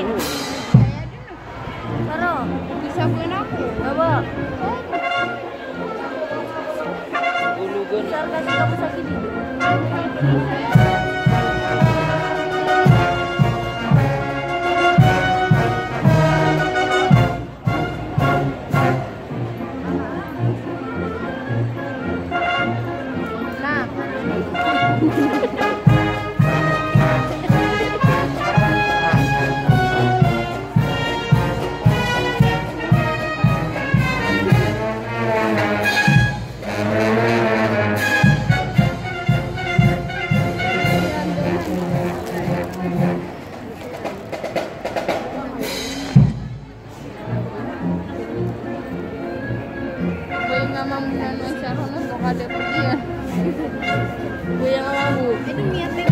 anu. Taro, Disabuin aku. Baba. Ulugan. Besar kasih kamu sakit itu. Gue yang lagu. Itu niatnya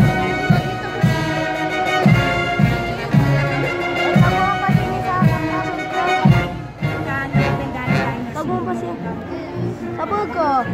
Apa kok?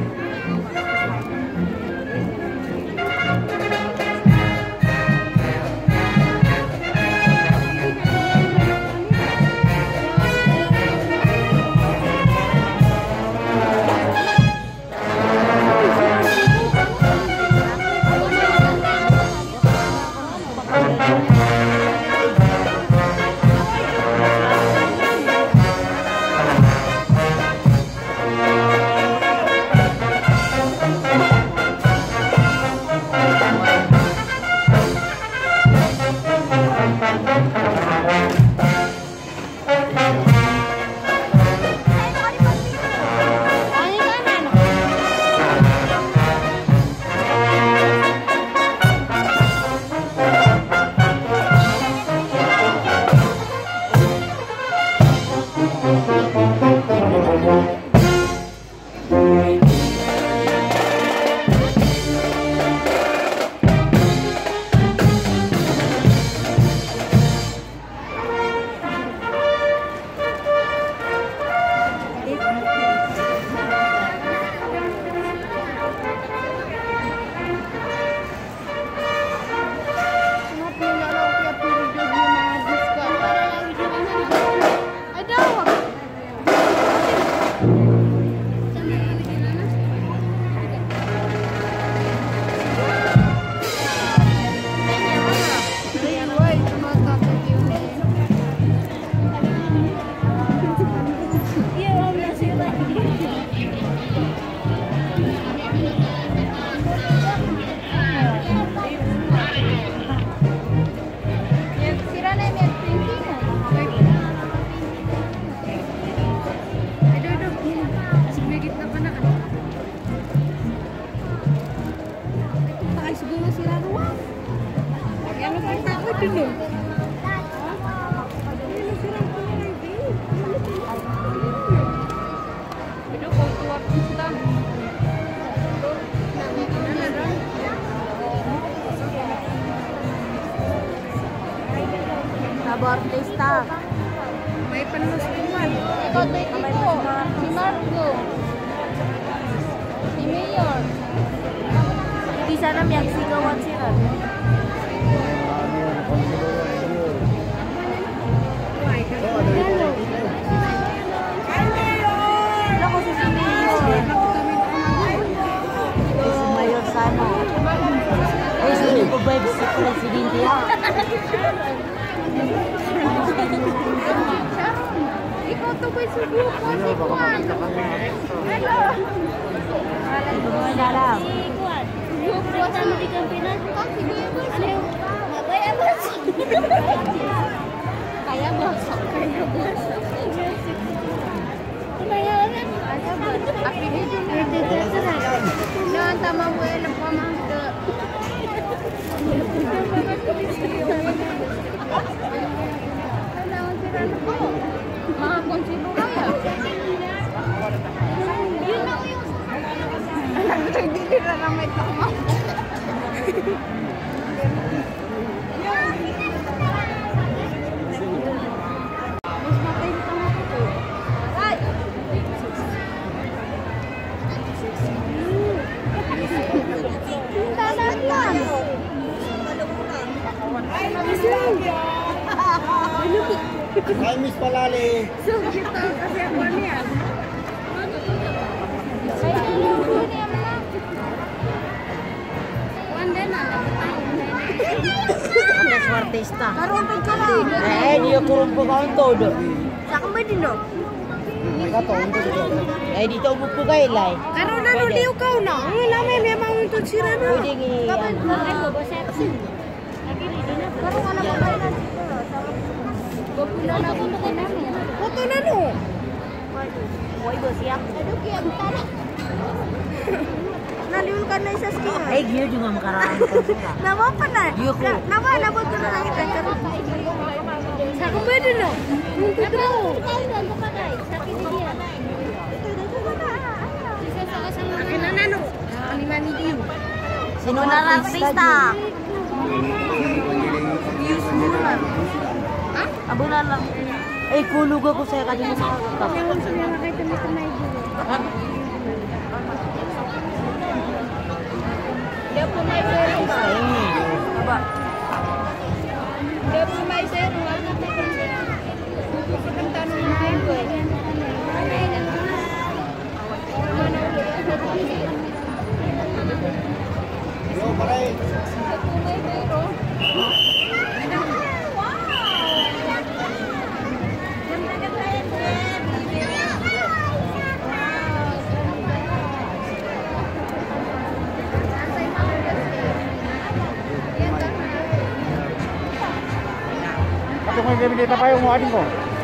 Artista. May penelusuran. Ikaw to ito. Si Margo. Si Mayor. Di sana yang sigawan sila. Ako si Mayor. Si Mayor sana. Hindi ko ba si Presidente ya? Ikaw to ba si Buko? Si Juan? Hello? Ito mga dalam. Buko sa Medical Pinas? Si Buko. Ano yung? Kaya basok. Kaya basok. Kaya basok. Kaya basok. Api dito na. No, ang tama mo yan ang pamangga. Mga konsilo kaya. Yun lang yun. Alam ko, hindi nila na may tama. Hi, Miss Palali. So, kita kasi ako niya. Ada artista. Karon pag ka lang. Dia kurung po kaon todo. Sa kambay din no? Dito mo po kay lay. Karon na liw ka na. Lame memang untuk sira na. Pwede gi. Karon wala pa kailan. Popular na ko mo na. Foto na no. Hoy bo siap. Aduh kiam tara. Naliul ka na isa ski. Giyo juga makaraan ko sila. Nama pa na? Giyo ko. Nama ko na lang kita karon. Sa kambay din no? Untuk na. Sakit dia. Kinanano? Alimani Diyo. Sino na artista? Yus Mulan. Abo na lang. Kulog ako sa kanina sa kapatid. Ewan sa mga kahit na dito. Dia po may zero ba? Aba. Dia po may zero. Ano po kung zero? Kung tanong na ito eh. Yo, paray. Ako may bibili pa yung mga ading ko.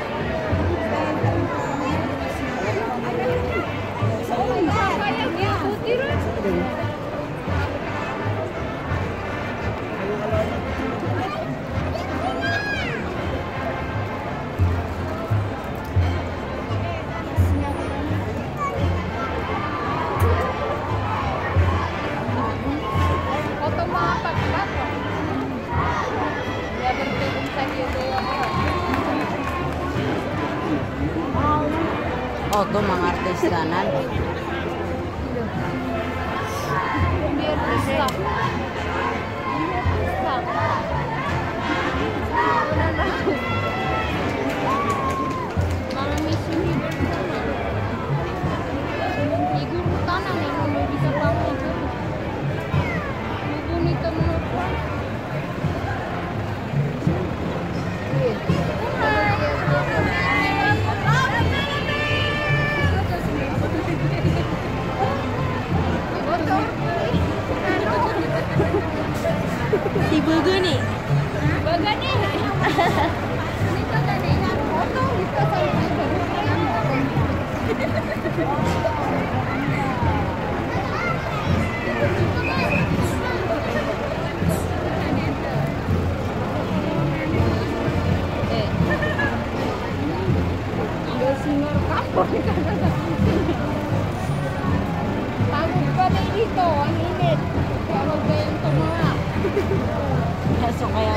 Oh, tuh mga artistanan. Si Burger nih. Burger nih. Dito na ni. Foto dito sa Sinor kapon ka na sa pagod pa na dito, ang init. Tawag ba yung tumawa? So kaya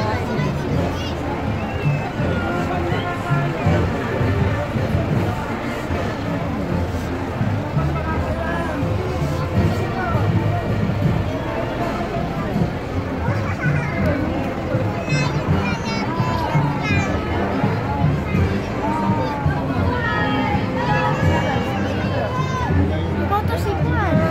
Foto si Kwan.